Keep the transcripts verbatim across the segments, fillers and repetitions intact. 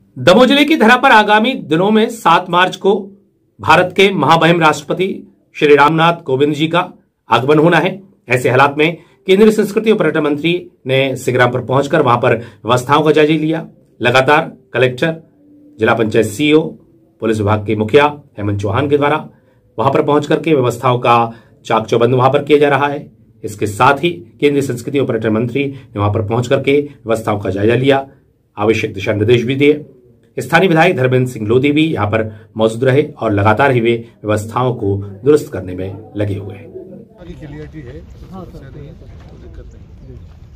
दमोह जिले की धरा पर आगामी दिनों में सात मार्च को भारत के महामहिम राष्ट्रपति श्री रामनाथ कोविंद जी का आगमन होना है। ऐसे हालात में केंद्रीय संस्कृति और पर्यटन मंत्री ने सिंगराम पर पहुंचकर वहां पर व्यवस्थाओं का जायजा लिया। लगातार कलेक्टर, जिला पंचायत सीईओ, पुलिस विभाग के मुखिया हेमंत चौहान के द्वारा वहां पर पहुंच करके व्यवस्थाओं का चाक चौबंद वहां पर किया जा रहा है। इसके साथ ही केंद्रीय संस्कृति और पर्यटन मंत्री ने वहां पर पहुंच करके व्यवस्थाओं का जायजा लिया, आवश्यक दिशा निर्देश भी दिए। स्थानीय विधायक धर्मेंद्र सिंह लोधी भी यहां पर मौजूद रहे और लगातार ही वे व्यवस्थाओं को दुरुस्त करने में लगे हुए हैं। क्लियरिटी है, समस्या नहीं है, कोई दिक्कत नहीं।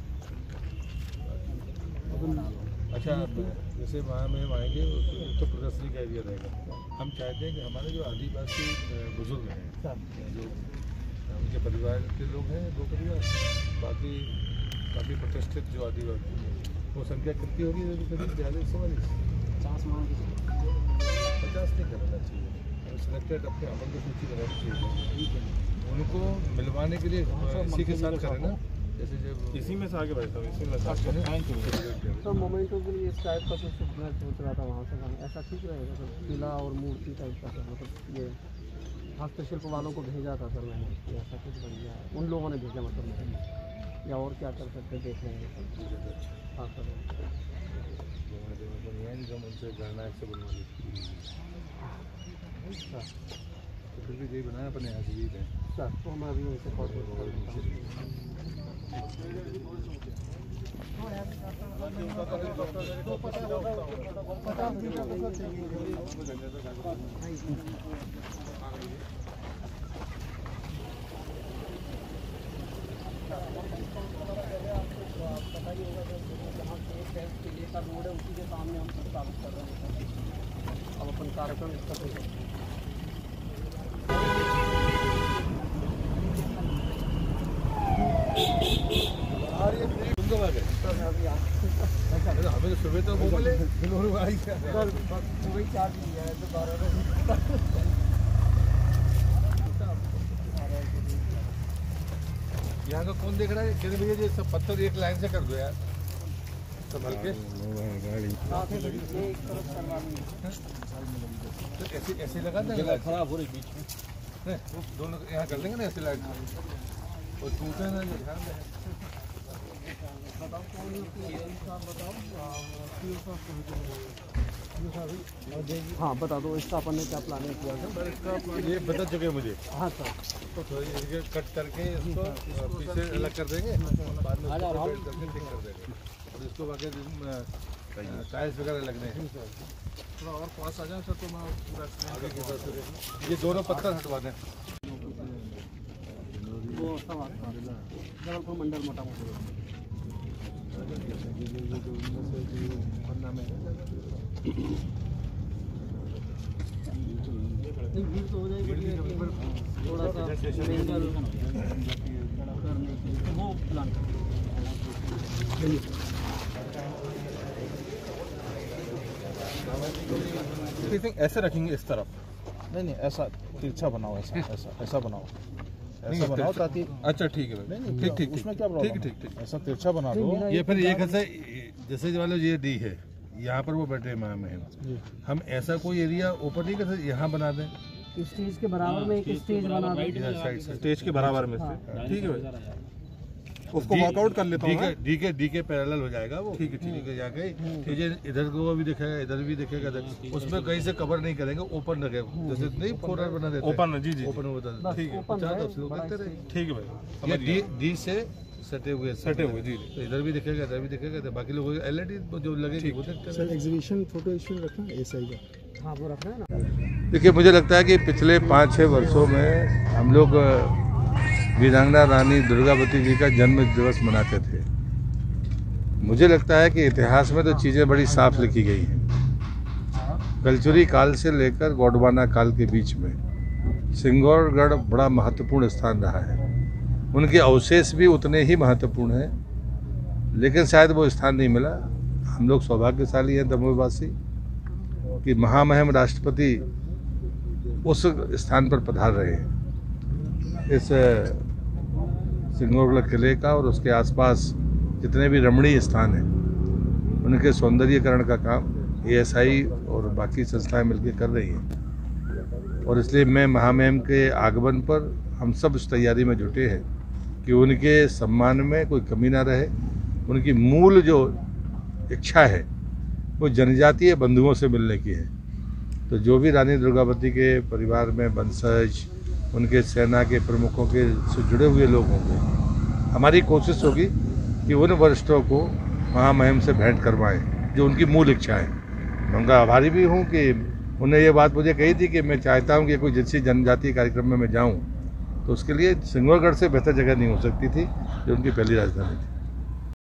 अच्छा, जैसे वहाँ में आएंगे तो प्रदर्शनी का एरिया रहेगा। हम चाहते हैं कि हमारे जो आदिवासी बुजुर्ग हैं, जो उनके परिवार के लोग हैं, दो परिवार, बाकी काफ़ी प्रतिष्ठित जो आदिवासी, वो संख्या कितनी होगी? करीब बयालीस सौ वाली पचास मान पचास नहीं करना चाहिए। सिलेक्टेड अपने अपन को सूची बनानी चाहिए, उनको मिलवाने के लिए इसी के साथ करें ना, जैसे जब इसी में से आगे बढ़े साहब, इसी में से तो मोमेंटो के लिए इस टाइप का कुछ मैं सोच रहा था वहाँ से, ऐसा ठीक रहेगा सर? किला और मूर्ति टाइप का सर, मतलब ये हस्तशिल्प वालों को भेजा था सर मैंने, ऐसा कुछ बन गया है, उन लोगों ने भेजा मतलब, या और क्या कर सकते देख लेंगे। हाँ सर, उनसे गणना से बनवा ली, फिर भी यही बनाया अपने यहाँ से है सर। तो मैं अभी उनसे रोड है उसी के सामने हम सब चालू कर रहे हैं। अब अपन कार्यक्रम इसका हमें तो सुबह तो बोले वही चार्ज लिया है तो बारह यहाँ का कौन देख रहा है? कहते भैया जी सब पत्थर एक लाइन से कर दो यार, संभल के। तो ऐसे ऐसे लगा देंगे, खराब हो रही बीच में, दोनों यहाँ कर देंगे ना ऐसे लाइट, और टूटे ना जो ध्यान दें। हाँ बता दो, इसका अपन ने क्या प्लानिंग किया था? इसका ये बता चुके मुझे। हाँ सर, तो इसके कट करके इसको पीछे अलग कर देंगे, बाद में करके ठीक कर देंगे, और इसको बाकी टाइल्स वगैरह लगने हैं। थोड़ा और पास आ जाए सर तो मैं पूरा ये दोनों पत्थर हटवा दें। वो सब जबलपुर मंडल मोटा मोटा भीड़ तो हो जाएगी, थोड़ा सा वो प्लान ऐसे रखेंगे इस तरफ। नहीं नहीं ऐसा तिरछा बनाओ, ऐसा ऐसा ऐसा बनाओ, ऐसा बनाओ ताकि। अच्छा ठीक है, नहीं ठीक ठीक उसमें क्या प्रॉब्लम? ठीक ठीक ठीक ऐसा तिरछा बना दो। ये फिर ये कैसे, जैसे वाले ये डी है, यहाँ पर वो बैठे में, हम ऐसा कोई एरिया ओपन नहीं कर, यहाँ बना दें स्टेज के बराबर में, एक स्टेज बना दें स्टेज के बराबर में से। ठीक है भाई, उसको वर्कआउट कर लेता हूं। ठीक है, डी के डी के पैरेलल हो जाएगा वो। ठीक है ठीक है, जाके ठीक, इधर को भी दिखेगा, इधर भी दिखेगा, उसमें कहीं से कवर नहीं करेंगे, ओपन रखेगा, जैसे नहीं फोर बना देते ओपन। जी जी ओपन होता है। ठीक है, ठीक है भाई, डी डी से सटे हुए सटे हुए जी, तो इधर भी दिखेगा, इधर भी दिखेगा, तो बाकी लोग एलईडी जो लगेगी वो देखते हैं। सर एग्जीबिशन फोटो स्टूडियो रखना है ऐसा ही? हाँ वो रखना है ना। देखिए, मुझे लगता है कि पिछले पाँच छः वर्षों में हम लोग वीरांगना रानी दुर्गावती जी का जन्म दिवस मनाते थे। मुझे लगता है कि इतिहास में तो चीज़ें बड़ी साफ लिखी गई हैं। कलचुरी काल से लेकर गोंडवाना काल के बीच में सिंगौरगढ़ बड़ा महत्वपूर्ण स्थान रहा है। उनके अवशेष भी उतने ही महत्वपूर्ण हैं, लेकिन शायद वो स्थान नहीं मिला। हम लोग सौभाग्यशाली हैं दमोहवासी कि महामहिम राष्ट्रपति उस स्थान पर पधार रहे हैं। इस सिंगौरगढ़ किले का और उसके आसपास जितने भी रमणीय स्थान हैं, उनके सौंदर्यीकरण का काम ए एस आई और बाकी संस्थाएं मिलकर कर रही हैं। और इसलिए मैं महामहिम के आगमन पर हम सब इस तैयारी में जुटे हैं कि उनके सम्मान में कोई कमी ना रहे। उनकी मूल जो इच्छा है वो जनजातीय बंधुओं से मिलने की है। तो जो भी रानी दुर्गावती के परिवार में वंशज, उनके सेना के प्रमुखों के से जुड़े हुए लोग होंगे, हमारी कोशिश होगी कि उन वरिष्ठों को महामहिम से भेंट करवाएं जो उनकी मूल इच्छा है। मैं उनका आभारी भी हूं कि उन्हें ये बात मुझे कही थी कि मैं चाहता हूं कि कोई जिस जनजातीय कार्यक्रम में मैं जाऊं तो उसके लिए सिंगोरगढ़ से बेहतर जगह नहीं हो सकती थी, जो उनकी पहली राजधानी थी।